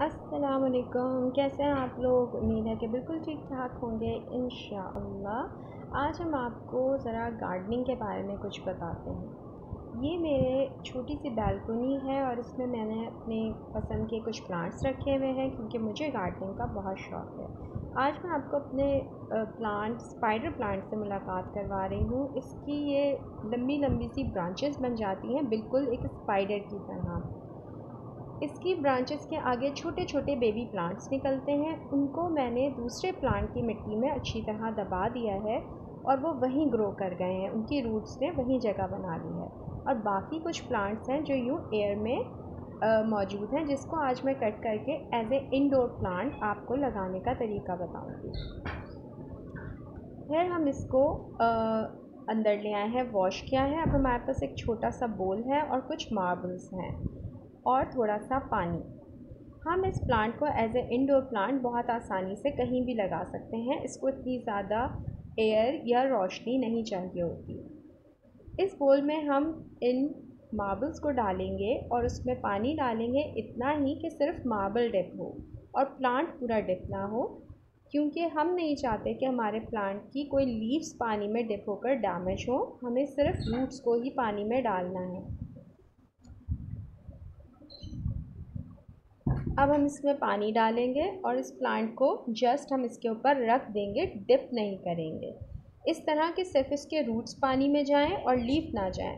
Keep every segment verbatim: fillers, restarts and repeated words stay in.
अस्सलामुअलैकुम, कैसे हैं आप लोग। उम्मीद है कि बिल्कुल ठीक ठाक होंगे इंशाअल्लाह। आज हम आपको ज़रा गार्डनिंग के बारे में कुछ बताते हैं। ये मेरे छोटी सी बालकनी है और इसमें मैंने अपने पसंद के कुछ प्लांट्स रखे हुए हैं क्योंकि मुझे गार्डनिंग का बहुत शौक़ है। आज मैं आपको अपने प्लांट स्पाइडर प्लांट से मुलाकात करवा रही हूँ। इसकी ये लंबी लंबी सी ब्रांचेस बन जाती हैं, बिल्कुल एक स्पाइडर की तरह। इसकी ब्रांचेस के आगे छोटे छोटे बेबी प्लांट्स निकलते हैं। उनको मैंने दूसरे प्लांट की मिट्टी में अच्छी तरह दबा दिया है और वो वहीं ग्रो कर गए हैं। उनकी रूट्स ने वहीं जगह बना ली है। और बाकी कुछ प्लांट्स हैं जो यूँ एयर में मौजूद हैं, जिसको आज मैं कट करके एज ए इंडोर प्लांट आपको लगाने का तरीका बताऊंगी। फिर हम इसको आ, अंदर ले आए हैं, वॉश किया है। अब हमारे पास एक छोटा सा बोल है और कुछ मार्बल्स हैं और थोड़ा सा पानी। हम इस प्लांट को एज ए इंडोर प्लांट बहुत आसानी से कहीं भी लगा सकते हैं। इसको इतनी ज़्यादा एयर या रोशनी नहीं चाहिए होती। इस बोल में हम इन मार्बल्स को डालेंगे और उसमें पानी डालेंगे इतना ही कि सिर्फ मार्बल डिप हो और प्लांट पूरा डिप ना हो, क्योंकि हम नहीं चाहते कि हमारे प्लांट की कोई लीव्स पानी में डिप होकर डैमेज हो। हमें सिर्फ रूट्स को ही पानी में डालना है। अब हम इसमें पानी डालेंगे और इस प्लांट को जस्ट हम इसके ऊपर रख देंगे, डिप नहीं करेंगे। इस तरह कि सिर्फ इसके रूट्स पानी में जाएं और लीफ ना जाएं।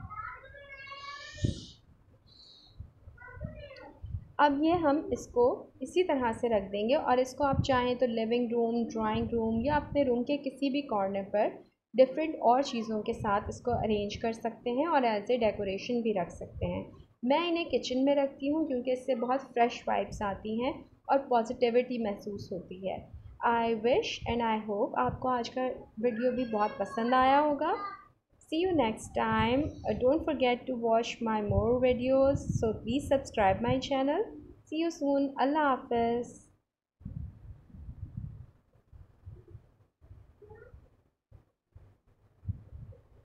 अब ये हम इसको इसी तरह से रख देंगे और इसको आप चाहें तो लिविंग रूम, ड्राइंग रूम या अपने रूम के किसी भी कॉर्नर पर डिफरेंट और चीज़ों के साथ इसको अरेंज कर सकते हैं और एज ए डेकोरेशन भी रख सकते हैं। मैं इन्हें किचन में रखती हूँ क्योंकि इससे बहुत फ्रेश वाइब्स आती हैं और पॉजिटिविटी महसूस होती है। I wish and I hope आपको आज का वीडियो भी बहुत पसंद आया होगा। See you next time. Uh, don't forget to watch my more videos. So please subscribe my channel. See you soon. Allah Hafiz.